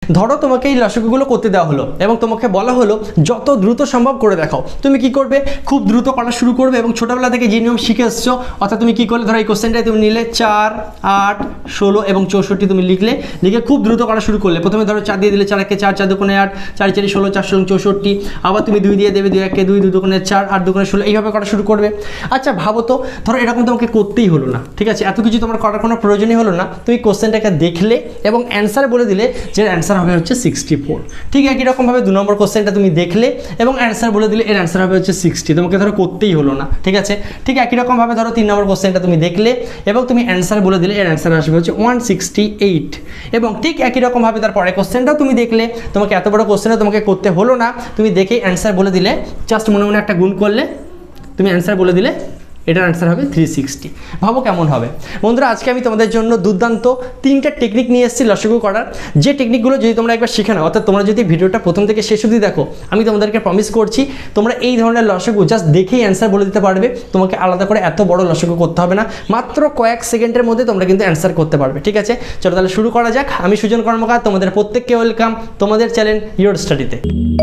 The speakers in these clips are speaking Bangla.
ধরো তোমাকে এই লসাগুগুলো করতে দেওয়া হলো এবং তোমাকে বলা হলো যত দ্রুত সম্ভব করে দেখাও। তুমি কি করবে? খুব দ্রুত করা শুরু করবে এবং ছোটোবেলা থেকে যে নিয়ম শিখে এসছো, অর্থাৎ তুমি কি করলে, ধরো এই কোশ্চেনটাই তুমি নিলে 4, 8, 16 এবং 64 তুমি লিখে খুব দ্রুত করা শুরু করলে। প্রথমে ধরো 4 দিয়ে দিলে 4 একে 4, 4 দুগুণে 8, 4 4 16, 4 16 64। আবার তুমি 2 দিয়ে দেবে, 2 একে 2, 2 দুগুণে 4, 8 দুগুণে 16, এইভাবে করা শুরু করবে। আচ্ছা ভাবো তো, ধরো এরকম তোমাকে করতেই হলো না, ঠিক আছে, এত কিছু তোমার করার কোনো প্রয়োজনই হলো না। তুমি কোশ্চেনটাকে দেখলে এবং অ্যান্সার বলে দিলে যে অ্যান্সার হবে হচ্ছে 64। ঠিক একই রকমভাবে 2 নম্বর কোশ্চেনটা তুমি দেখলে এবং অ্যান্সার বলে দিলে এর অ্যান্সার হবে হচ্ছে 60, তোমাকে ধরো করতেই হলো না, ঠিক আছে। ঠিক একই রকমভাবে ধরো 3 নম্বর কোশ্চেনটা তুমি দেখলে এবং তুমি অ্যান্সার বলে দিলে এর অ্যান্সার আসবে হচ্ছে 168। এবং ঠিক একই রকমভাবে তার পরের কোশ্চেনটাও তুমি দেখলে, তোমাকে এত বড় কোশ্চেনটা তোমাকে করতে হলো না, তুমি দেখে অ্যান্সার বলে দিলে, জাস্ট মনে মনে একটা গুণ করলে তুমি অ্যান্সার বলে দিলে এটার অ্যান্সার হবে 360। ভাবো কেমন হবে। বন্ধুরা আজকে আমি তোমাদের জন্য দুর্দান্ত 3টা টেকনিক নিয়ে এসেছি লসাগু করার, যে টেকনিকগুলো যদি তোমরা একবার শিখে নাও, অর্থাৎ তোমরা যদি ভিডিওটা প্রথম থেকে শেষ অবধি দেখো, আমি তোমাদেরকে প্রমিস করছি তোমরা এই ধরনের লসাগু জাস্ট দেখেই অ্যান্সার বলে দিতে পারবে। তোমাকে আলাদা করে এত বড় লসাগু করতে হবে না, মাত্র কয়েক সেকেন্ডের মধ্যে তোমরা কিন্তু অ্যান্সার করতে পারবে। ঠিক আছে, চলো তাহলে শুরু করা যাক। আমি সুজন কর্মকার, তোমাদের প্রত্যেককে ওয়েলকাম তোমাদের চ্যানেল ইয়োর স্টাডিতে।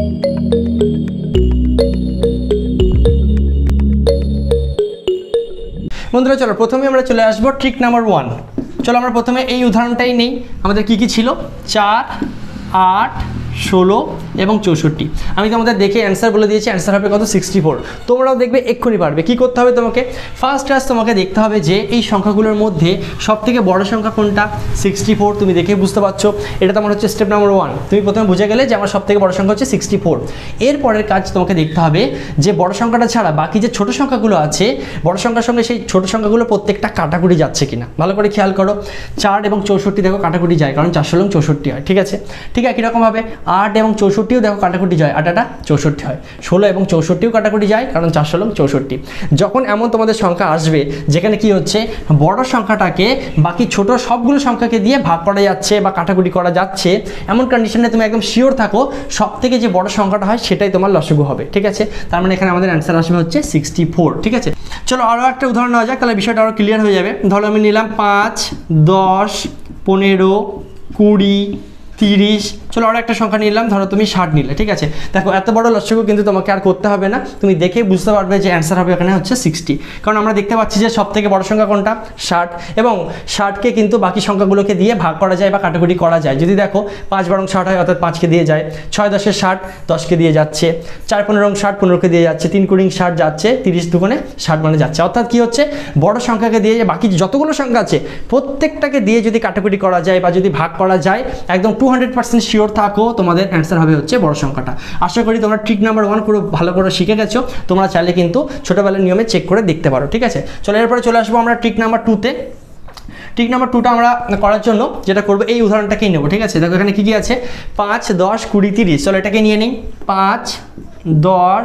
বন্ধুরা চলো প্রথমে আমরা চলে আসবো ট্রিক নাম্বার 1। চলো আমরা প্রথমে এই উদাহরণটাই নেই। আমাদের কি কি ছিল? 4, 8, 16 এবং 64। আমি তোমাদের দেখে অ্যান্সার বলে দিয়েছি, অ্যান্সার হবে কত? 64। তোমরাও দেখবে এক্ষুনি পারবে। কি করতে হবে তোমাকে? ফার্স্ট ক্লাস তোমাকে দেখতে হবে যে এই সংখ্যাগুলোর মধ্যে সবথেকে বড় সংখ্যা কোনটা? 64। তুমি দেখে বুঝতে পারছো, এটা তোমার হচ্ছে স্টেপ নাম্বার 1। তুমি প্রথমে বুঝে গেলে যে আমার সবথেকে বড় সংখ্যা হচ্ছে 64। এরপরের কাজ তোমাকে দেখতে হবে যে বড় সংখ্যাটা ছাড়া বাকি যে ছোট সংখ্যাগুলো আছে, বড় সংখ্যার সঙ্গে সেই ছোট সংখ্যাগুলো প্রত্যেকটা কাটাকুটি যাচ্ছে কিনা ভালো করে খেয়াল করো। 4 এবং 64 দেখো কাটাকুটি যায়, কারণ 4 এবং 64 হয়, ঠিক আছে। ঠিক একই রকমভাবে 8 এবং 64ও দেখো কাটাকুটি যায়, 8 8 64 হয়। 16 এবং 64ও কাটাকুটি যায়, কারণ 4 এবং 64। যখন এমন তোমাদের সংখ্যা আসবে যেখানে কি হচ্ছে, বড় সংখ্যাটাকে বাকি ছোট সবগুলো সংখ্যাকে দিয়ে ভাগ করা যাচ্ছে বা কাটাকুটি করা যাচ্ছে, এমন কন্ডিশনে তুমি একদম শিওর থাকো সব থেকে যে বড় সংখ্যাটা হয় সেটাই তোমার লসাগু হবে। ঠিক আছে, তার মানে এখানে আমাদের অ্যান্সার আসবে হচ্ছে 64। ঠিক আছে, চলো আরও একটা উদাহরণ নেওয়া যাক, তাহলে বিষয়টা আরও ক্লিয়ার হয়ে যাবে। ধরো আমি নিলাম 5, 10, 15, 20, 30। চলো আরও একটা সংখ্যা নিলাম, ধরো তুমি 60 নিলে। ঠিক আছে, দেখো এত বড় লসাগু কিন্তু তোমাকে আর করতে হবে না, তুমি দেখেই বুঝতে পারবে যে অ্যান্সার হবে এখানে হচ্ছে 60। কারণ আমরা দেখতে পাচ্ছি যে সব থেকে বড় সংখ্যা কোনটা? 60। এবং 60কে কিন্তু বাকি সংখ্যাগুলোকে দিয়ে ভাগ করা যায় বা কাটাকুটি করা যায়। যদি দেখো 5 বারং 60 হয়, অর্থাৎ 5কে দিয়ে যায়, 6 10 60, 10কে দিয়ে যাচ্ছে, 4 15 60, 15কে দিয়ে যাচ্ছে, 3 20 60 যাচ্ছে, 30 দুগুণে 60 মানে যাচ্ছে। অর্থাৎ কি হচ্ছে, বড় সংখ্যাকে দিয়ে বাকি যতগুলো সংখ্যা আছে প্রত্যেকটাকে দিয়ে যদি কাটাকুটি করা যায় বা যদি ভাগ করা যায়, একদম 200% শিওর থাকো তোমাদের অ্যান্সার হবে হচ্ছে বড় সংখ্যাটা। আশা করি তোমরা ট্রিক নাম্বার 1 পুরো ভালো করে শিখে গেছো। তোমরা চাইলে কিন্তু ছোটোবেলার নিয়মে চেক করে দেখতে পারো। ঠিক আছে, চলো এরপরে চলে আসবো আমরা ট্রিক নাম্বার 2তে। ট্রিক নাম্বার 2টা আমরা করার জন্য যেটা করবো, এই উদাহরণটাকেই নেবো। ঠিক আছে, দেখো এখানে কী কী আছে? 5, 10, 20, 30। চলো এটাকে নিয়ে নিই। 5, 10,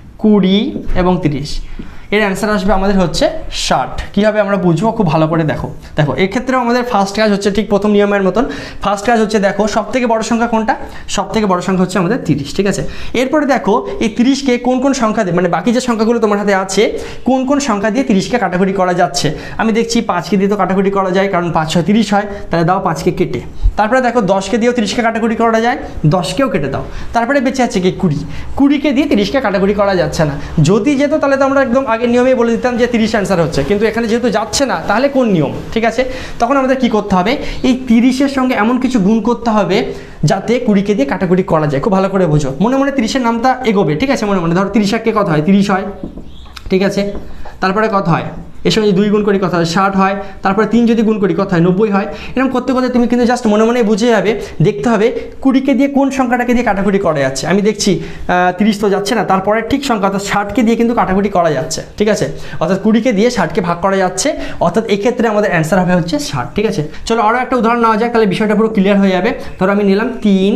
20 এবং 30। এর অ্যান্সার আসবে আমাদের হচ্ছে 60। কীভাবে আমরা বুঝবো? খুব ভালো করে দেখো। দেখো এক্ষেত্রেও আমাদের ফার্স্ট কাজ হচ্ছে ঠিক প্রথম নিয়মের মতন। ফার্স্ট কাজ হচ্ছে দেখো সবথেকে বড় সংখ্যা কোনটা? সবথেকে বড় সংখ্যা হচ্ছে আমাদের 30। ঠিক আছে, এরপরে দেখো এই 30কে কোন কোন সংখ্যা দিয়ে, মানে বাকি যে সংখ্যাগুলো তোমার হাতে আছে, কোন কোন সংখ্যা দিয়ে 30কে কাটাকুটি করা যাচ্ছে। আমি দেখছি 5কে দিয়ে তো কাটাকুটি করা যায়, কারণ 5 6 30 হয়, তাহলে দাও 5কে কেটে। তারপরে দেখো 10কে দিয়েও 30কে কাটাকুটি করা যায়, 10কেও কেটে দাও। তারপরে বেঁচে আছে কি 20, 20কে দিয়ে 30কে কাটাকুটি করা যাচ্ছে না। যদি যেত তাহলে তো আমরা একদম আগের নিয়মেই বলে দিতাম যে 30 অ্যান্সার হচ্ছে, কিন্তু এখানে যেহেতু যাচ্ছে না, তাহলে কোন নিয়ম? ঠিক আছে, তখন আমাদের কি করতে হবে, এই 30-এর সঙ্গে এমন কিছু গুণ করতে হবে যাতে 20কে দিয়ে কাটাকুটি করা যায়। খুব ভালো করে বোঝো, মনে মনে 30-এর নামটা এগোবে। ঠিক আছে, মনে মনে ধরো 30 কে কত হয়? 30 হয়। ঠিক আছে, তারপরে কত হয়? এর সঙ্গে 2 গুণ করি কত হয়? 60 হয়। তারপরে 3 যদি গুণ করি কত হয়? 90 হয়। এরকম করতে করতে তুমি কিন্তু জাস্ট মনে মনে বুঝে যাবে। দেখতে হবে 20কে দিয়ে কোন সংখ্যাটাকে দিয়ে কাটাকুটি করা যাচ্ছে। আমি দেখছি 30 তো যাচ্ছে না, তারপরে ঠিক সংখ্যা অর্থাৎ 60কে দিয়ে কিন্তু কাটাকুটি করা যাচ্ছে। ঠিক আছে, অর্থাৎ 20কে দিয়ে 60কে ভাগ করা যাচ্ছে, অর্থাৎ এক্ষেত্রে আমাদের অ্যান্সার হবে হচ্ছে 60। ঠিক আছে, চলো আরও একটা উদাহরণ নেওয়া যাক, তাহলে বিষয়টা পুরো ক্লিয়ার হয়ে যাবে। ধরো আমি নিলাম 3,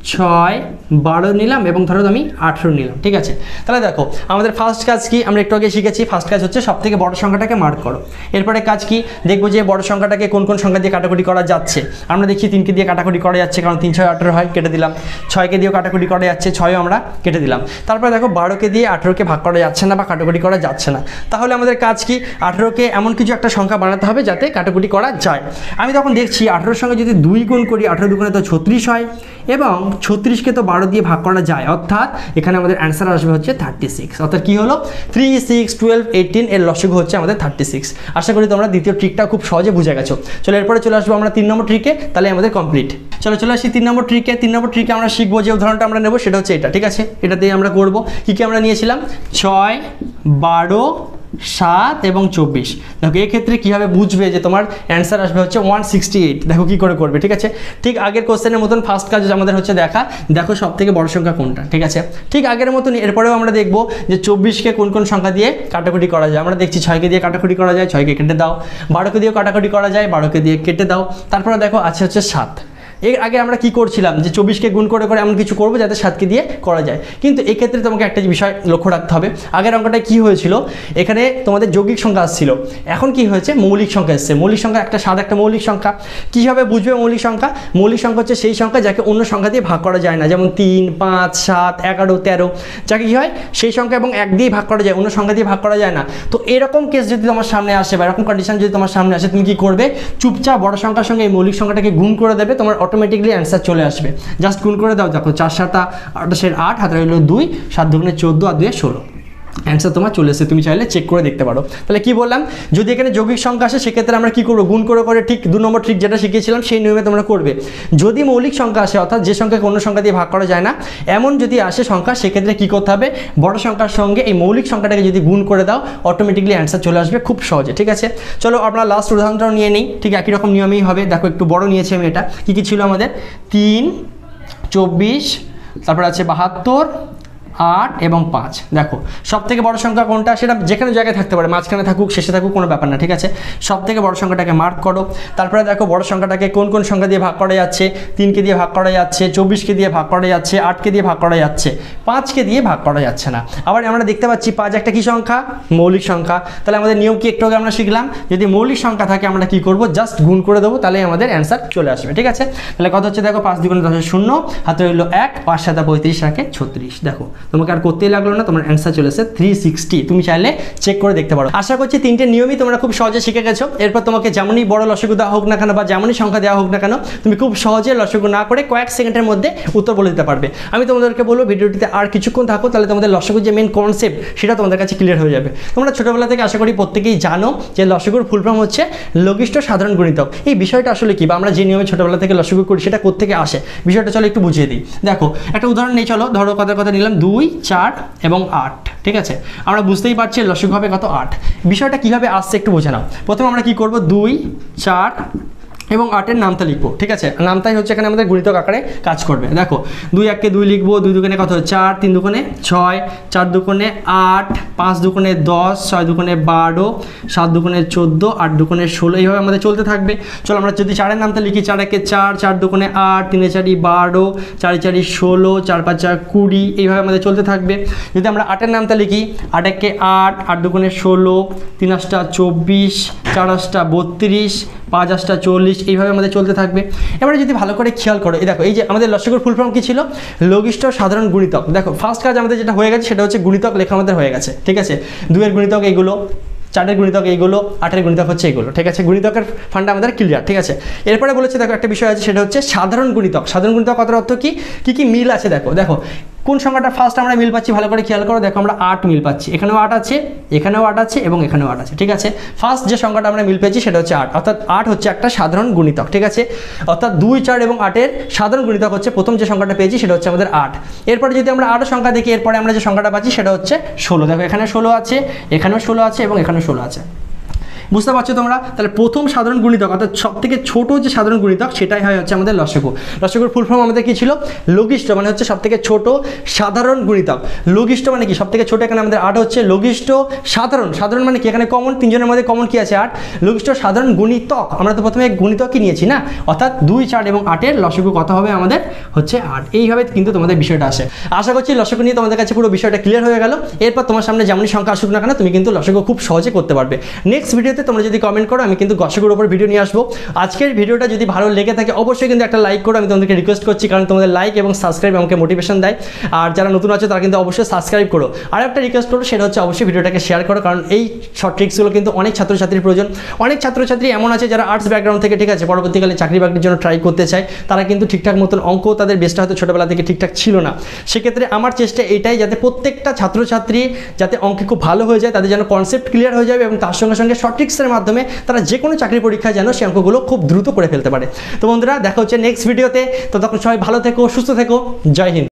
6, 12 নিলাম এবং ধরো আমি 18 নিলাম। ঠিক আছে, তাহলে দেখো আমাদের ফার্স্ট কাজ কি? আমরা একটু আগে শিখেছি, ফার্স্ট কাজ হচ্ছে সব থেকে বড় সংখ্যাটাকে মার্ক করো। এরপরে কাজ কি? দেখবো যে বড় সংখ্যাটাকে কোন কোন সংখ্যা দিয়ে কাটাকুটি করা যাচ্ছে। আমরা দেখছি 3কে দিয়ে কাটাকুটি করা যাচ্ছে, কারণ 3 6 18 হয়, কেটে দিলাম। 6কে দিয়েও কাটাকুটি করা যাচ্ছে, 6ও আমরা কেটে দিলাম। তারপরে দেখো 12কে দিয়ে 18কে ভাগ করা যাচ্ছে না বা কাটাকুটি করা যাচ্ছে না। তাহলে আমাদের কাজ কি? 18কে এমন কিছু একটা সংখ্যা বানাতে হবে যাতে কাটাকুটি করা যায়। আমি তখন দেখছি 18-এর সঙ্গে যদি 2 গুণ করি, 18 দুগুণে তো 36 হয় এবং 36কে তো 12 দিয়ে ভাগ করা যায়, অর্থাৎ এখানে আমাদের অ্যান্সার আসবে হচ্ছে 36। অর্থাৎ কি হলো 3, 6, 12, 18 এর লসাগু হচ্ছে আমাদের 36। আশা করি তোমরা দ্বিতীয় ট্রিকটা খুব সহজে বুঝে গেছো। চলো এরপরে চলে আসবো আমরা 3 নম্বর ট্রিকে, তাহলে আমাদের কমপ্লিট। চলে আসি 3 নম্বর ট্রিকে। 3 নম্বর ট্রিকে আমরা শিখবো যে উদাহরণটা আমরা নেবো সেটা হচ্ছে এটা, ঠিক আছে? এটা দিয়ে আমরা করবো কি আমরা নিয়েছিলাম 6, 12, 7 এবং 24। দেখো এক্ষেত্রে কীভাবে বুঝবে যে তোমার অ্যান্সার আসবে হচ্ছে 168। দেখো কী করে করবে, ঠিক আছে? ঠিক আগের কোশ্চেনের মতন ফার্স্ট কাজ আমাদের হচ্ছে দেখো সব থেকে বড় সংখ্যা কোনটা, ঠিক আছে? ঠিক আগের মতন এরপরেও আমরা দেখবো যে 24কে কোন কোন সংখ্যা দিয়ে কাটাকুটি করা যায়। আমরা দেখছি 6কে দিয়ে কাটাকুটি করা যায়, 6কে কেটে দাও। 12কে দিয়েও কাটাকুটি করা যায়, 12কে দিয়ে কেটে দাও। তারপরে দেখো আছে হচ্ছে 7। এর আগে আমরা কি করছিলাম যে 24কে গুণ করে এমন কিছু করবো যাতে 7কে দিয়ে করা যায়। কিন্তু এক্ষেত্রে তোমাকে একটা বিষয় লক্ষ্য রাখতে হবে, আগের অঙ্কটায় কি হয়েছিল, এখানে তোমাদের যৌগিক সংখ্যা আসছিল, এখন কি হয়েছে মৌলিক সংখ্যা এসছে। মৌলিক সংখ্যা একটা 7 একটা মৌলিক সংখ্যা। কীভাবে বুঝবে মৌলিক সংখ্যা? মৌলিক সংখ্যা হচ্ছে সেই সংখ্যা যাকে অন্য সংখ্যা দিয়ে ভাগ করা যায় না, যেমন 3, 5, 7, 11, 13, যাকে কী হয় সেই সংখ্যা এবং 1 দিয়ে ভাগ করা যায়, অন্য সংখ্যা দিয়ে ভাগ করা যায় না। তো এরকম কেস যদি তোমার সামনে আসে বা এরকম কন্ডিশন যদি তোমার সামনে আসে, তুমি কি করবে? চুপচাপ বড় সংখ্যার সঙ্গে এই মৌলিক সংখ্যাটাকে গুণ করে দেবে, তোমার অটোমেটিকলি অ্যান্সার চলে আসবে। জাস্ট গুণ করে দাও, দেখো 4 7 28 8, হাতে রইল 2, 7 2 14 আর 2 16। অ্যান্সার তোমার চলে এসেছে, তুমি চাইলে চেক করে দেখতে পারো। তাহলে কি বললাম, যদি এখানে যৌগিক সংখ্যা আসে সেক্ষেত্রে আমরা কি করবো? গুণ করে ঠিক 2 নম্বর ট্রিক যেটা শিখিয়েছিলাম সেই নিয়মে তোমরা করবে। যদি মৌলিক সংখ্যা আসে, অর্থাৎ যে সংখ্যাকে অন্য সংখ্যা দিয়ে ভাগ করা যায় না, এমন যদি আসে সংখ্যা, সেক্ষেত্রে কি করতে হবে? বড় সংখ্যার সঙ্গে এই মৌলিক সংখ্যাটাকে যদি গুণ করে দাও, অটোমেটিকলি অ্যান্সার চলে আসবে খুব সহজে, ঠিক আছে? চলো আমরা লাস্ট উদাহরণটাও নিয়ে নিই, ঠিক একই রকম নিয়মেই হবে। দেখো একটু বড় নিয়েছি আমি। এটা কী ছিল আমাদের? 3, 24, তারপর আছে 72, 8 এবং 5। দেখো সব থেকে বড় সংখ্যা কোনটা, সেটা যেখানে জায়গায় থাকতে পারে, মাঝখানে থাকুক শেষে থাকুক কোনো ব্যাপার না, ঠিক আছে? সব থেকে বড় সংখ্যাটাকে মার্ক করো। তারপরে দেখো বড় সংখ্যাটাকে কোন কোন সংখ্যা দিয়ে ভাগ করা যাচ্ছে। 3কে দিয়ে ভাগ করা যাচ্ছে, 24কে দিয়ে ভাগ করা যাচ্ছে, 8কে দিয়ে ভাগ করা যাচ্ছে, 5কে দিয়ে ভাগ করা যাচ্ছে না। আবার আমরা দেখতে পাচ্ছি 5 একটা কি সংখ্যা? মৌলিক সংখ্যা। তাহলে আমাদের নিয়ম কি একটু আগে আমরা শিখলাম, যদি মৌলিক সংখ্যা থাকে আমরা কি করব? জাস্ট গুণ করে দেবো, তাহলে আমাদের অ্যান্সার চলে আসবে, ঠিক আছে? তাহলে কথা হচ্ছে দেখো 5 2 10 0, হাতে রইল 1, 5 7 35, রাখে 36। দেখো তোমাকে আর করতেই লাগলো না, তোমার অ্যান্সার চলে এসেছে 360। তুমি চাইলে চেক করে দেখতে পারো। আশা করছি 3টে নিয়মই তোমরা খুব সহজে শিখে গেছো। এরপর তোমাকে যেমনই বড় লসাগু দেওয়া হোক না কেন বা যেমনই সংখ্যা দেওয়া হোক না কেন, তুমি খুব সহজে লসাগু না করে কয়েক সেকেন্ডের মধ্যে উত্তর বলে দিতে পারবে। আমি তোমাদেরকে বলবো ভিডিওটিতে আর কিছুক্ষণ থাকো, তাহলে তোমাদের লসাগুর যে মেন কনসেপ্ট সেটা তোমাদের কাছে ক্লিয়ার হয়ে যাবে। তোমরা ছোটোবেলা থেকে আশা করি প্রত্যেকেই জানো যে লসাগুর ফুল ফর্ম হচ্ছে লঘিষ্ঠ সাধারণ গুণিতক। এই বিষয়টা আসলে কি, বা আমরা যে নিয়মে ছোটোবেলা থেকে লসাগু করি সেটা কোত্থেকে আসে, বিষয়টা চলো একটু বুঝিয়ে দিই। দেখো একটা উদাহরণ নেই, চলো ধরো কথা নিলাম 2, 4 এবং 8, ঠিক আছে? আমরা বুঝতেই পারছি লসাগু হবে কত? 8। বিষয়টা কিভাবে আসছে একটু বুঝে নাও। প্রথমে আমরা কি করব? 2, 4 এবং 8-এর নামতা লিখবো, ঠিক আছে? নামতাই হচ্ছে এখানে আমাদের গুণিতক আকারে কাজ করবে। দেখো 2 1-কে 2 লিখবো, 2 2 কত? 4, 3 2 6, 4 2 8, 5 2 10, 6 2 12, 7 2 14, 8 2 16, এইভাবে আমাদের চলতে থাকবে। চলো আমরা যদি 4-এর নামতা লিখি, 4 1-কে 4, 4 2 8, 3 4 12, 4 4 16, 4 5 20, এইভাবে আমাদের চলতে থাকবে। যদি আমরা 8-এর নামতা লিখি, 8 1-কে 8, 8 2 16, 3 8 24, 4 8 32, 5 8 40, এইভাবে আমাদের চলতে থাকবে। এবারে যদি ভালো করে খেয়াল করো, এই দেখো এই যে আমাদের লসাগুর ফুল ফর্ম কি ছিল? লঘিষ্ঠ সাধারণ গুণিতক। দেখো ফার্স্ট কাজ আমাদের যেটা হয়ে গেছে সেটা হচ্ছে গুণিতক লেখা আমাদের হয়ে গেছে, ঠিক আছে? 2-এর গুণিতক এইগুলো, 4-এর গুণিতক এইগুলো, 8-এর গুণিতক হচ্ছে এইগুলো, ঠিক আছে? গুণিতকের ফান্ডা আমাদের ক্লিয়ার, ঠিক আছে? এরপরে বলেছে দেখো একটা বিষয় আছে, সেটা হচ্ছে সাধারণ গুণিতক। সাধারণ গুণিতক কথার অর্থ কি মিল আছে দেখো কোন সংখ্যাটা ফার্স্ট আমরা মিল পাচ্ছি, ভালো করে খেয়াল করো। দেখো আমরা 8 মিল পাচ্ছি, এখানেও 8 আছে, এখানেও 8 আছে এবং এখানেও 8 আছে, ঠিক আছে? ফার্স্ট যে সংখ্যাটা আমরা মিল পেয়েছি সেটা হচ্ছে 8, অর্থাৎ 8 হচ্ছে একটা সাধারণ গুণিতক, ঠিক আছে? অর্থাৎ 2 4 এবং 8-এর সাধারণ গুণিতক হচ্ছে প্রথম যে সংখ্যাটা পেয়েছি সেটা হচ্ছে আমাদের 8। এরপরে যদি আমরা আরও সংখ্যা দেখি, এরপরে আমরা যে সংখ্যাটা পাচ্ছি সেটা হচ্ছে 16। দেখো এখানে 16 আছে, এখানেও 16 আছে এবং এখানেও 16 আছে। বুঝতে পারছো তোমরা? তাহলে প্রথম সাধারণ গুণিতক অর্থাৎ সব থেকে ছোট যে সাধারণ গুণিতক সেটাই হয় হচ্ছে আমাদের লসাগু। লসাগুর ফুল ফর্ম আমাদের কি ছিল? লঘিষ্ঠ, মানে হচ্ছে সব থেকে ছোট সাধারণ গুণিতক। লঘিষ্ঠ মানে কি? সব থেকে ছোট, এখানে আমাদের 8 হচ্ছে। লঘিষ্ঠ সাধারণ মানে কি? এখানে কমন, তিনজনের মধ্যে কমন কি আছে? 8। লঘিষ্ঠ সাধারণ গুণিতক, আমরা তো প্রথমে গুণিতকই নিয়েছি না, অর্থাৎ 2 4 এবং 8-এর লসাগু কত হবে আমাদের? হচ্ছে 8। এইভাবে কিন্তু তোমাদের বিষয়টা আসে। আশা করছি লসাগু নিয়ে তোমাদের কাছে পুরো বিষয়টা ক্লিয়ার হয়ে গেল। এরপর তোমার সামনে যেমনই সংখ্যা আসুক না কেন তুমি কিন্তু লসাগু খুব সহজে করতে পারবে। নেক্সট ভিডিওতে তোমরা যদি কমেন্ট করো আমি কিন্তু গসকের উপর ভিডিও নিয়ে আসবো। আজকের ভিডিওটা যদি ভালো লেগে থাকে অবশ্যই কিন্তু একটা লাইক করো, আমি তোমাদেরকে রিকোয়েস্ট করছি, কারণ তোমাদের লাইক এবং সাবস্ক্রাইব আমাকে মোটিভেশন দেয়। আর যারা নতুন আছে তারা কিন্তু অবশ্যই সাবস্ক্রাইব করো। আর একটা রিকোয়েস্ট করো, সেটা হচ্ছে অবশ্যই ভিডিওটাকে শেয়ার করো, কারণ এই শর্ট ট্রিক্সগুলো কিন্তু অনেক ছাত্রছাত্রীর প্রয়োজন। অনেক ছাত্রছাত্রী এমন আছে যারা আর্টস ব্যাকগ্রাউন্ড থেকে, ঠিক আছে, পরবর্তীকালে চাকরি বাকরির জন্য ট্রাই করতে চায়, তারা কিন্তু ঠিকঠাক মতন অঙ্ক তাদের বেসটা হয়তো ছোটোবেলা থেকে ঠিকঠাক ছিল না। সেক্ষেত্রে আমার চেষ্টা এটাই, যাতে প্রত্যেকটা ছাত্রছাত্রী যাতে অঙ্কে খুব ভালো হয়ে যায়, তাদের যেন কনসেপ্ট ক্লিয়ার হয়ে যাবে এবং তার সঙ্গে সঙ্গে শর্ট ট্রিক্সের মাধ্যমে তারা যে কোনো চাকরি পরীক্ষায় যেন সে অঙ্কগুলো খুব দ্রুত করে ফেলতে পারে। তো বন্ধুরা দেখা হচ্ছে নেক্সট ভিডিওতে, ততক্ষণ সবাই ভালো থেকো, সুস্থ থেকো, জয় হিন্দ।